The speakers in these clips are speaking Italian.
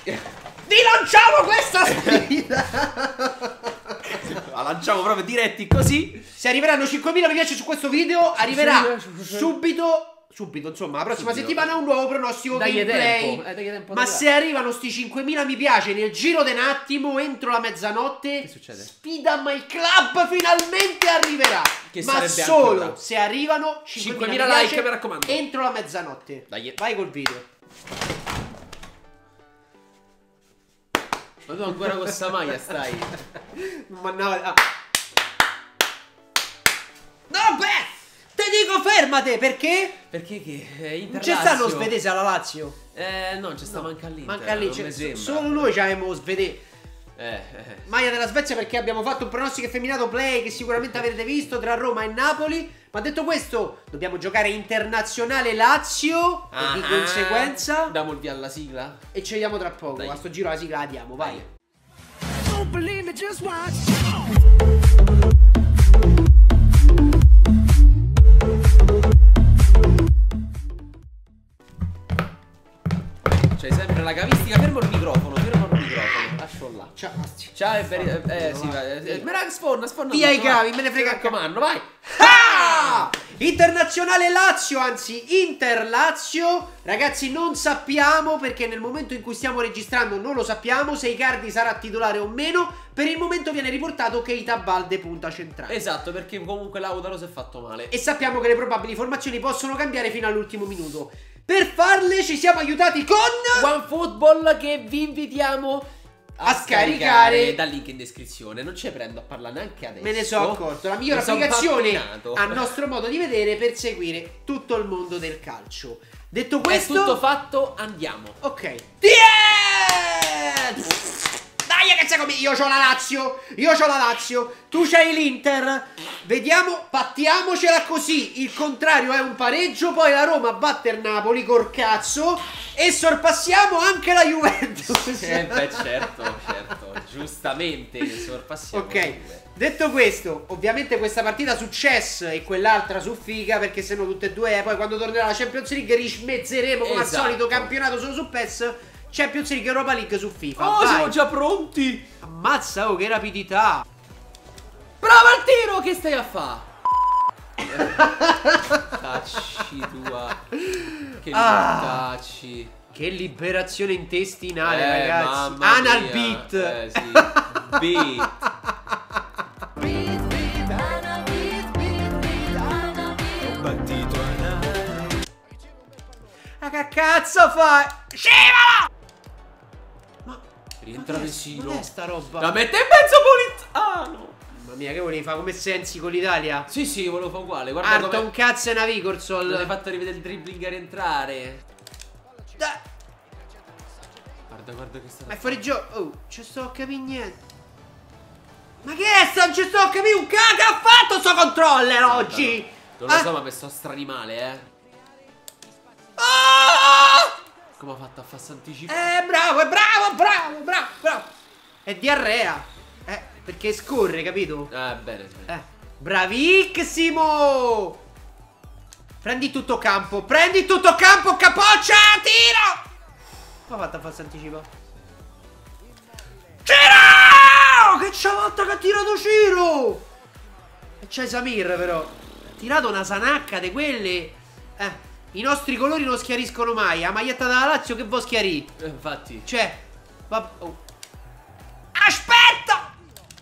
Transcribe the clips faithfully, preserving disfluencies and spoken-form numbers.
Vi lanciamo questa sfida. La lanciamo proprio diretti così. Se arriveranno cinquemila mi piace su questo video, arriverà subito. Subito, insomma, la prossima Subito. settimana un nuovo pronostico Dagli gameplay. tempo, eh, dagli tempo Ma da se arrivano sti cinquemila mi piace nel giro di un attimo, entro la mezzanotte, che succede? Sfida My Club finalmente arriverà. Che Ma sarebbe solo ancora. se arrivano cinquemila cinquemila mi like, piace mi raccomando. entro la mezzanotte. Dai. Vai col video. Ma tu ancora con sta maglia stai? Mannava. Ah. No, beh! Te dico fermate, perché? Perché che? Eh, Inter Non c'è sta lo Lazio. svedese alla Lazio. Eh no, c'è sta No, manca lì. Manca lì, non cioè, mi sembra. solo noi c'avevamo svedese. Eh, eh. Maglia della Svezia perché abbiamo fatto un pronostico effeminato play che sicuramente avrete visto tra Roma e Napoli. Ma detto questo, dobbiamo giocare internazionale Lazio Ah, e di conseguenza. diamo il via alla sigla. E ci vediamo tra poco. Dai. A sto giro la sigla la diamo, vai. Don't believe me, just watch. C'hai sempre la cavistica. Fermo il microfono, fermo il microfono. Lascio là. Ciao. Ciao, è veri- eh, eh, sì, vai. eh, Me la sforna, sforna. Via i tutto, cavi, vai. me ne frega Mi raccomando, vai. Ah! Internazionale Lazio, anzi Inter Lazio. Ragazzi, non sappiamo perché nel momento in cui stiamo registrando non lo sappiamo se Icardi sarà titolare o meno. Per il momento viene riportato Keita Balde punta centrale. Esatto, perché comunque Lautaro si è fatto male. E sappiamo che le probabili formazioni possono cambiare fino all'ultimo minuto. Per farle ci siamo aiutati con OneFootball, che vi invitiamo a, A scaricare. scaricare dal link in descrizione. Non ci prendo a parlare neanche adesso. Me ne sono accorto. La migliore Mi son applicazione pappinato. a nostro modo di vedere per seguire tutto il mondo del calcio. Detto È questo, tutto fatto, andiamo. ok. Tiè! Dai che sei come io c'ho la Lazio. Io c'ho la Lazio. Tu c'hai l'Inter. Vediamo, pattiamocela così. Il contrario è un pareggio. Poi la Roma batte il Napoli col cazzo. E sorpassiamo anche la Juventus. Eh beh, certo, certo. Giustamente sorpassiamo. Ok, la Juve. detto questo, ovviamente questa partita su Chess e quell'altra su Figa, perché se no tutte e due, poi quando tornerà la Champions League rismezzeremo come Esatto. al solito campionato solo su P E S, Champions League e Europa League su FIFA. Oh, Vai. siamo già pronti. Ammazza, oh, che rapidità. Brava al tiro, che stai a fa? Tacci tua. Che Ah. tacci. Che liberazione intestinale, Eh, ragazzi. mamma Anal mia. beat. Eh sì. Beat. Beat, beat, Anna, beat, beat, beat, Anna, beat. Battito anale. Ma che cazzo fai? Scivola! Ma Rientra ma che- Vesino. ma che è sta roba? La mette in mezzo Polit. Ah no. Mamma mia, che volevi fare come Sensi con l'Italia? Sì, sì, volevo fare uguale. Guarda Arta come un cazzo e una non hai Vicorsol. fatto rivedere il dribbling a rientrare. Dai. Guarda, guarda che sta. Ma è fuori gioco. Oh, ci sto a capire niente. Ma che è sta? Non ci sto a capire un cazzo che ha fatto sto controller oggi. Non lo Ah. so, ma mi sto stranimale, eh. Ah! Come ha fatto a fare s'anticipo? Eh, bravo, è bravo, bravo, bravo, bravo. È diarrea. Eh, perché scorre, capito? Eh, bene, bene. Eh, bravissimo. Prendi tutto campo, prendi tutto campo, capoccia, tiro. Come ha fatto a farsi anticipo? Ciro! Che c'ha volta che ha tirato Ciro! E c'è Samir però. Ha tirato una sanacca di quelle. Eh, i nostri colori non schiariscono mai. La maglietta della Lazio che vuoi schiarire? Eh, infatti. Cioè, va... oh. Aspetta!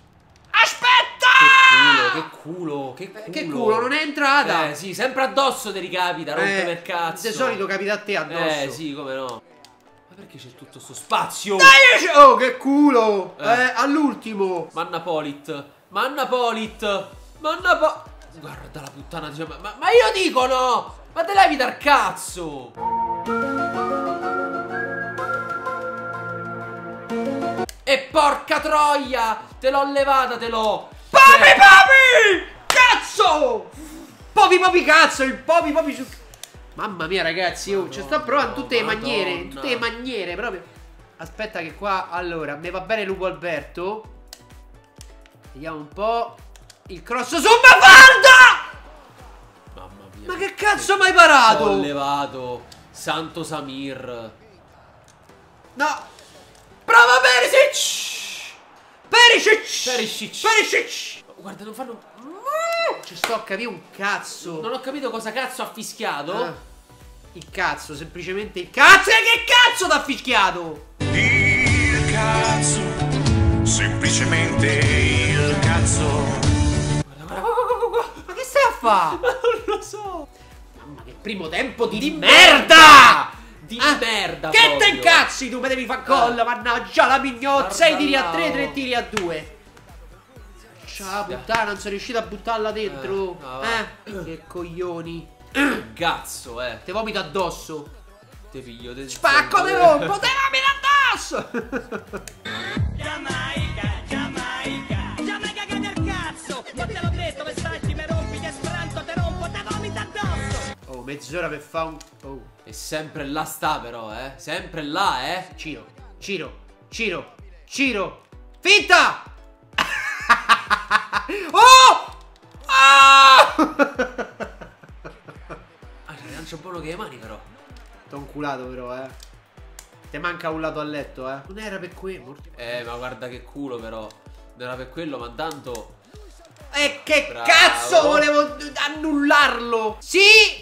Aspetta! Che culo, che culo, che culo. Che culo, non è entrata. Eh, sì, sempre addosso ti ricapita, rompe per cazzo. Di solito capita a te addosso. Eh, sì, come no. Ma perché c'è tutto sto spazio? Dai, c- oh, che culo! Eh, Eh. all'ultimo. Manna Polit. Manna Polit. Manna Po... Guarda la puttana di... Ma, ma, ma io dico no! Ma te levi dal cazzo! E porca troia! Te l'ho levata, te l'ho! Papi, Cioè- papi! Cazzo! Popi, popi, cazzo! Il popi, popi su... Mamma mia, ragazzi, io ci sto provando tutte le Madonna. maniere. Tutte le maniere, proprio. Aspetta che qua... Allora, me va bene Lupo Alberto. Vediamo un po'. Il cross su Bafarda! Mamma mia. Ma che cazzo mi hai parato? Ho levato. Santo Samir. No. Perisic! Perisic. Perisic! Guarda, non fanno... Ci sto a capire un cazzo. Non ho capito cosa cazzo ha fischiato. Ah, il cazzo, semplicemente il cazzo. E che cazzo t'ha fischiato? Il cazzo, semplicemente il cazzo. Guarda, guarda, guarda, guarda. Ma che stai a fare? Non lo so. Mamma che primo tempo di, Di merda! Di Ah, merda Che proprio. te incazzi tu? Mi devi fare gol, Ah. mannaggia la mignozza. sei tiri a tre, là, tre oh. tiri a due. Ciao puttana, non sono riuscito a buttarla dentro. Eh, no, Eh, va. che coglioni. Cazzo, eh. Te vomito addosso. Te piglio, te Spacco, te rompo, te vomito addosso. Giamaica, Giamaica, Giamaica che del cazzo! Ma te l'ho detto, per starti mi rompi, che speranto te rompo, te vomito addosso! Oh, mezz'ora per fare un... Oh, E sempre là sta però, eh. Sempre là, eh. Ciro, Ciro, Ciro, Ciro. Finta! Oh! Ah! Ah, c'è lancio buono che le mani però. T'ho inculato però, eh. Te manca un lato a letto, eh. Non era per quello. Eh, ma guarda che culo però. Non era per quello, ma tanto... E che Bravo. cazzo volevo annullarlo? Sì!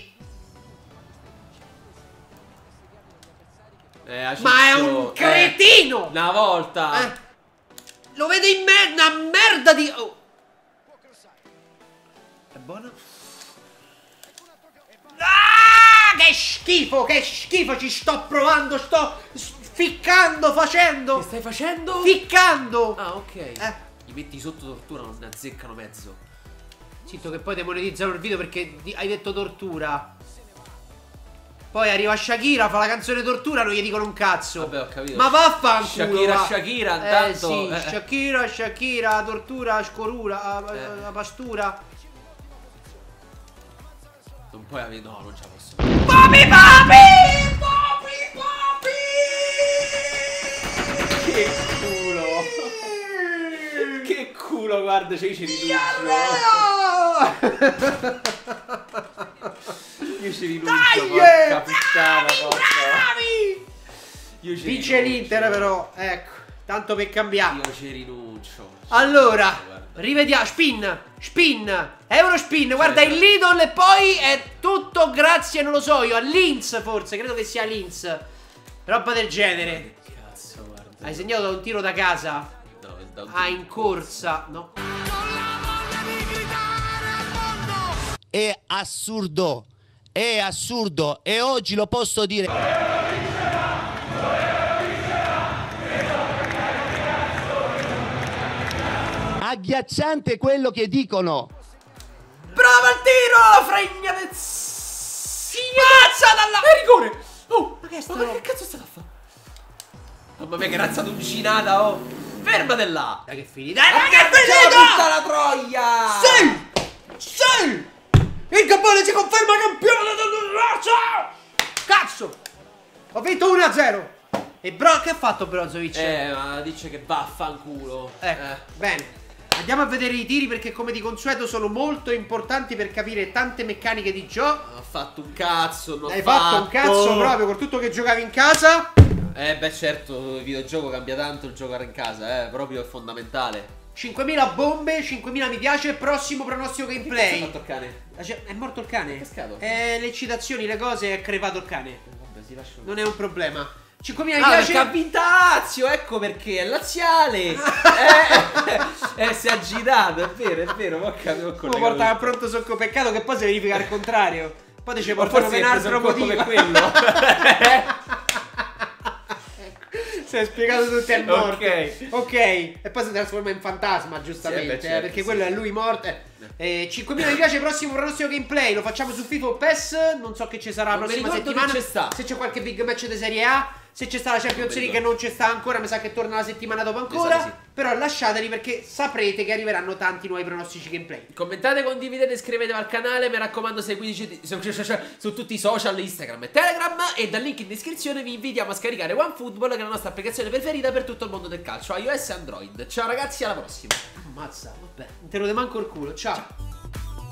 Eh, a Ma è Ciccio, un eh, cretino! una volta. Eh. Lo vede in merda, una merda di... Oh. È buono? Ah, che schifo, che schifo, ci sto provando, sto ficcando, facendo. Che stai facendo? Ficcando. Ah, ok. Eh. Li metti sotto tortura, non ne azzeccano mezzo. Zitto che poi demonetizzano il video perché di- hai detto tortura. Poi arriva Shakira, fa la canzone tortura, non gli dicono un cazzo. Vabbè, ho capito. Ma vaffanculo. Shakira, va. Shakira, Eh intanto, sì, eh. Shakira, Shakira, tortura, scorura, a- Eh. a- a pastura. Non puoi avere... No, non ce la posso. Papi papi! Papi papi! Che culo. Che culo, guarda, c'è i cenituri. Io ci rinuncio, Dai! porca puttana, Bravi, porca. bravi! Io ci Vince rinuncio. l'Inter però, ecco, tanto per cambiare. Io ci rinuncio. Allora, Guarda. rivediamo, spin, spin, Eurospin, guarda Certo. il Lidl e poi è tutto grazie, non lo so io, a Linz forse, credo che sia Linz. Roba del genere. Che cazzo, guarda. Hai segnato da un tiro da casa? No, da un Ah, in corsa, no? È assurdo, è assurdo e oggi lo posso dire. Agghiacciante quello che dicono. Prova il tiro! Fregna del... Spazza dalla... È rigore! Oh, Ma che è sta ma roba? che cazzo stai a fare? Mamma mia, che razzatuncinata, oh! Fermate là! Dai che finita! Dai, Ma che tutta finita! la troia! Sì! Sì! Il Gabone si conferma campione del razza! Cazzo! Ho vinto uno a zero! E Bro... Che ha fatto Brozovic? Eh, ma dice che vaffanculo. Ecco, Eh. bene. Andiamo a vedere i tiri perché come di consueto sono molto importanti per capire tante meccaniche di gioco. Non ho fatto un cazzo, non ho Hai fatto un cazzo proprio con tutto che giocavi in casa. Eh beh certo, il videogioco cambia tanto il giocare in casa, eh, proprio è fondamentale. cinquemila bombe, cinquemila mi piace, prossimo pronostico Che cazzo ha gameplay. fatto il cane? Cioè, È morto il cane? È cascato? Eh, le cccitazioni, le cose, è crepato il cane. Vabbè, si lascia. Non è un problema. cinquemila mi Ah, piace. perché ha vinto Lazio, ecco perché, è laziale. eh, eh, si è agitato, è vero, è vero, ma capito con Uno porta a pronto socco, peccato che poi si verifica il contrario. Poi ti ci portano per un altro motivo. per quello. Si è spiegato tutto è morto. Ok. Ok. E poi si trasforma in fantasma, giustamente. Sì, beh, eh, certo, perché sì. quello è lui morto. Eh, eh, cinquemila mi piace, prossimo pronostico gameplay. Lo facciamo su FIFA o PES. Non so che ci sarà la Non mi prossima ricordo settimana. che c'è sta. Se c'è qualche big match di Serie A. Se c'è sta la Champions Non mi League che non c'è sta ancora, mi sa che torna la settimana dopo ancora. Mi sa di sì. Però lasciateli perché saprete che arriveranno tanti nuovi pronostici gameplay. Commentate, condividete, iscrivetevi al canale. Mi raccomando, seguiteci su, su, su, su tutti i social, Instagram e Telegram. E dal link in descrizione vi invitiamo a scaricare OneFootball, che è la nostra applicazione preferita per tutto il mondo del calcio, iOS e Android. Ciao ragazzi, alla prossima. Ammazza, vabbè. Non te lo de manco il culo. Ciao.